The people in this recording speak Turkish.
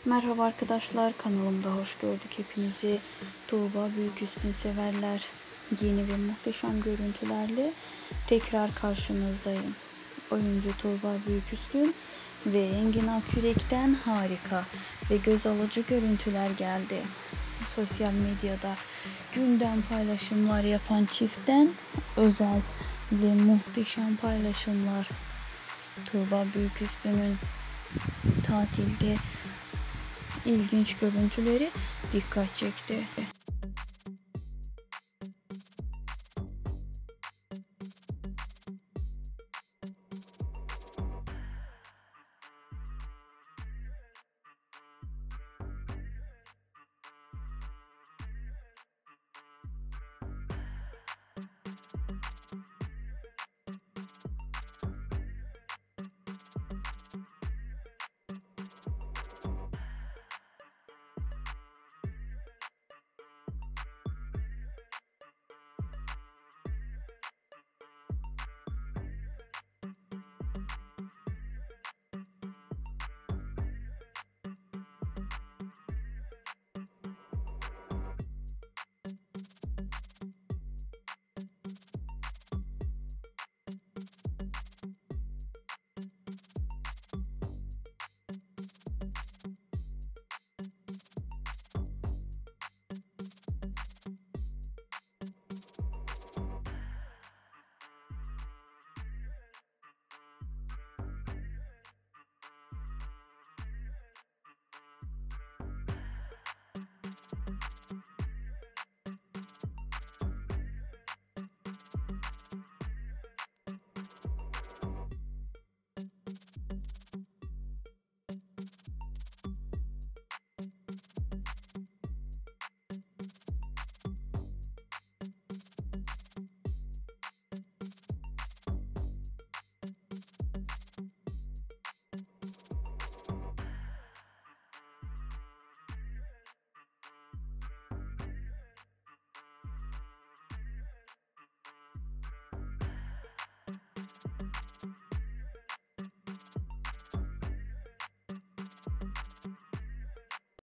Merhaba arkadaşlar, kanalımda hoş gördük hepinizi. Tuğba Büyüküstün severler, yeni ve muhteşem görüntülerle tekrar karşınızdayım. Oyuncu Tuğba Büyüküstün ve Engin Akyürek'ten harika ve göz alıcı görüntüler geldi. Sosyal medyada gündem paylaşımlar yapan çiftten özel ve muhteşem paylaşımlar. Tuğba Büyüküstün'ün tatilde ilginç görüntüleri dikkat çekti.